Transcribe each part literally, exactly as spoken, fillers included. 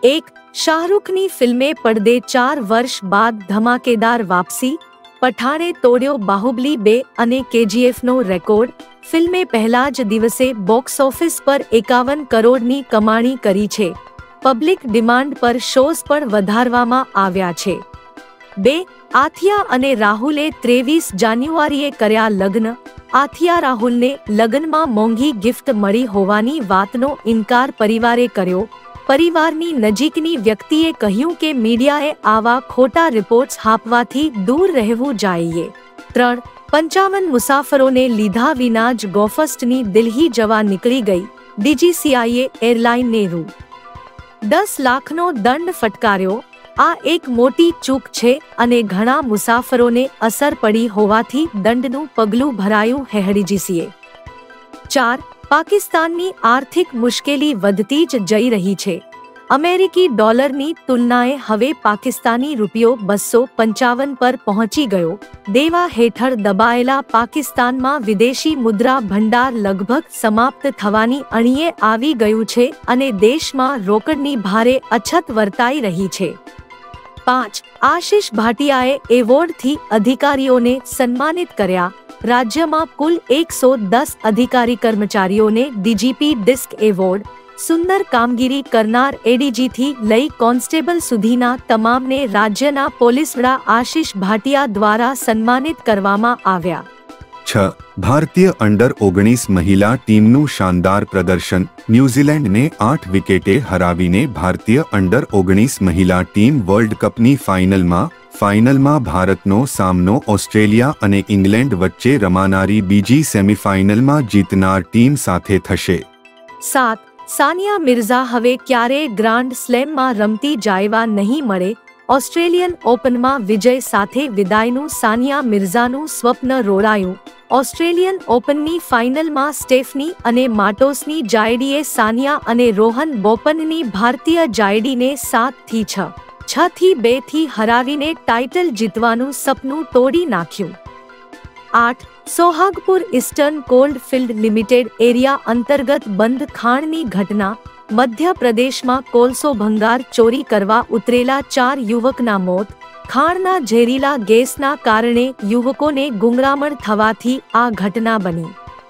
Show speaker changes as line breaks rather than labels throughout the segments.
એક શાહરૂખની ફિલ્મે પડદે ચાર વર્ષ બાદ ધમાકેદાર વાપસી, પઠાણે તોડ્યો બાહુબલી બે અને કેજીએફનો રેકોર્ડ. ફિલ્મે પહેલા જ દિવસે બોક્સ ઓફિસ પર એકાવન કરોડની કમાણી કરી છે. પબ્લિક ડિમાન્ડ પર શોઝ પણ વધારવામાં આવ્યા છે. બે આથિયા અને રાહુલે ત્રેવીસ જાન્યુઆરીએ કર્યા લગ્ન. આથિયા રાહુલને લગ્નમાં મોંઘી ગિફ્ટ મળી હોવાની વાતનો ઇનકાર પરિવારે કર્યો. પરિવારની નજીકની વ્યક્તિએ કહ્યું કે મીડિયાએ આવા ખોટા રિપોર્ટ્સ આપવાથી દૂર રહેવું જોઈએ. ત્રણ પંચાવન મુસાફરોને લીધા વિના જ ગોફસ્ટની દિલ્હી જવા નીકળી ગઈ. ડીજીસીઆઈએ એરલાઇનને રૂ દસ લાખનો દંડ ફટકાર્યો. આ એક મોટી ચૂક છે અને ઘણા મુસાફરોને અસર પડી હોવાથી દંડનું પગલું ભરાયું. હેડીજીસીએ. ચાર પાકિસ્તાનની આર્થિક મુશ્કેલી વધતી જ જઈ રહી છે. અમેરિકી ડોલરની તુલનાએ હવે પાકિસ્તાની રૂપિયો બસો પંચાવન પર પહોંચી ગયો. દેવા હેઠળ દબાયેલા પાકિસ્તાનમાં વિદેશી મુદ્રા ભંડાર લગભગ સમાપ્ત થવાની અણીએ આવી ગયું છે અને દેશમાં રોકડની ભારે અછત વર્તાઈ રહી છે. પાંચ આશિષ ભાટિયાએ એવોર્ડથી અધિકારીઓને સન્માનિત કર્યા. રાજ્યમાં કુલ એકસો દસ અધિકારી કર્મચારીઓને ડીજીપી ડિસ્ક એવોર્ડ, સુંદર કામગીરી કરનાર એડીજીથી લઈ કોન્સ્ટેબલ સુધીના તમામને રાજ્યના પોલીસ વડા આશિષ ભાટિયા દ્વારા સન્માનિત કરવામાં આવ્યા.
છ ભારતીય અંડર ઓગણીસ મહિલા ટીમનું શાનદાર પ્રદર્શન. ન્યૂઝીલેન્ડને આઠ વિકેટે હરાવીને ભારતીય અંડર ઓગણીસ મહિલા ટીમ વર્લ્ડ કપની ફાઇનલમાં ફાઇનલમાં ભારતનો સામનો ઓસ્ટ્રેલિયા અને ઇંગ્લેન્ડ વચ્ચે રમાનારી બીજી સેમીફાઇનલમાં જીતનાર ટીમ સાથે થશે.
સાત સાનિયા મિર્ઝા હવે ક્યારેય ગ્રાન્ડ સ્લેમમાં રમતી જાયવા નહીં મળે. ઓસ્ટ્રેલિયન ઓપનમાં વિજય સાથે વિદાયનું સાનિયા મિર્ઝાનું સ્વપ્ન રોડાયું. ઓસ્ટ્રેલિયન ઓપનની ફાઇનલમાં સ્ટેફની અને માટોસની જાયડીએ સાનિયા અને રોહન બોપન્નની ભારતીય જાયડીને સાત થી છ, છ થી બે થી હરાવીને ટાઇટલ જીતવાનું સપનું તોડી નાખ્યું. આઠ Sohagpur eastern coalfield limited area અંતર્ગત બંધ ખાણની ઘટના. મધ્યપ્રદેશમાં કોલસો ભંગાર ચોરી કરવા ઉતરેલા ચાર યુવકના મોત. ખાણના ઝેરીલા ગેસના કારણે યુવકોને ગુંગળામણ થવાથી આ ઘટના બની.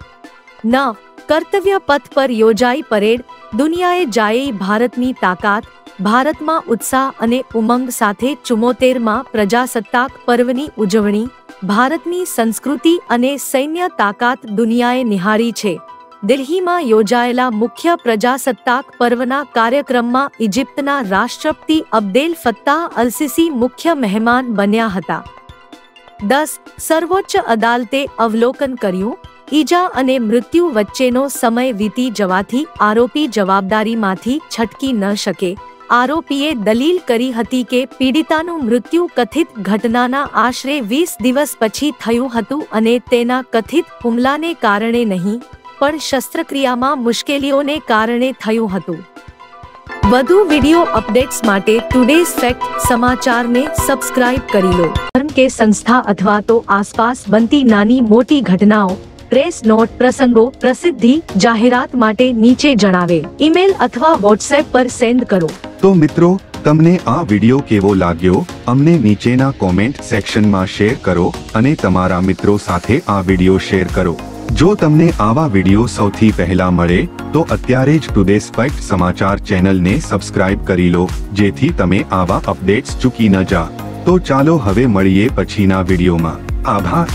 નવ કર્તવ્ય પથ પર યોજાઈ પરેડ. દુનિયાએ જાઈ ભારતની તાકાત. ભારતમાં ઉત્સાહ અને ઉમંગ સાથે ચુમ્મોતેરમાં પ્રજાસત્તાક પર્વની ઉજવણી. ભારતની સંસ્કૃતિ અને સૈન્ય તાકાત દુનિયાએ નિહાળી છે. દિલ્હીમાં યોજાયેલા મુખ્ય પ્રજાસત્તાક પર્વના કાર્યક્રમમાં ઇજિપ્તના રાષ્ટ્રપતિ અબ્દેલ ફત્તાહ અલ-સિસી મુખ્ય મહેમાન બન્યા હતા. દસ સર્વોચ્ચ અદાલતે અવલોકન કર્યું. ઈજા અને મૃત્યુ વચ્ચેનો સમય વીતી જવાથી આરોપી જવાબદારીમાંથી છટકી ન શકે. આરોપીએ દલીલ કરી હતી કે પીડિતાનું મૃત્યુ કથિત ઘટનાના આશરે વીસ દિવસ પછી થયું હતું અને તેના કથિત હુમલાને કારણે નહીં, પણ શસ્ત્રક્રિયામાં મુશ્કેલીઓને કારણે થયું હતું. વધુ વિડિયો અપડેટ્સ માટે ટુડેઝ ફેક્ટ સમાચારને સબસ્ક્રાઇબ કરી લો. ધર્મ કે સંસ્થા અથવા તો આસપાસ બનતી નાની મોટી ઘટનાઓ, પ્રેસ નોટ, પ્રસંગો, પ્રસિદ્ધિ, જાહેરાત માટે નીચે જણાવેલ ઈમેલ અથવા વોટ્સએપ પર સેન્ડ કરો.
તો મિત્રો, તમને આ વિડિયો કેવો લાગ્યો અમને નીચેના કોમેન્ટ સેક્શનમાં શેર કરો અને તમારા મિત્રો સાથે આ વિડિયો શેર કરો. જો તમને આવા વિડિયો સૌથી પહેલા મળે તો અત્યારે જ ટુડેઝ ફેક્ટ સમાચાર ચેનલને સબસ્ક્રાઇબ કરી લો, જેથી તમે આવા અપડેટ્સ ચૂકી ન જા. તો ચાલો હવે મળીએ પછીના વિડિયોમાં. આભાર.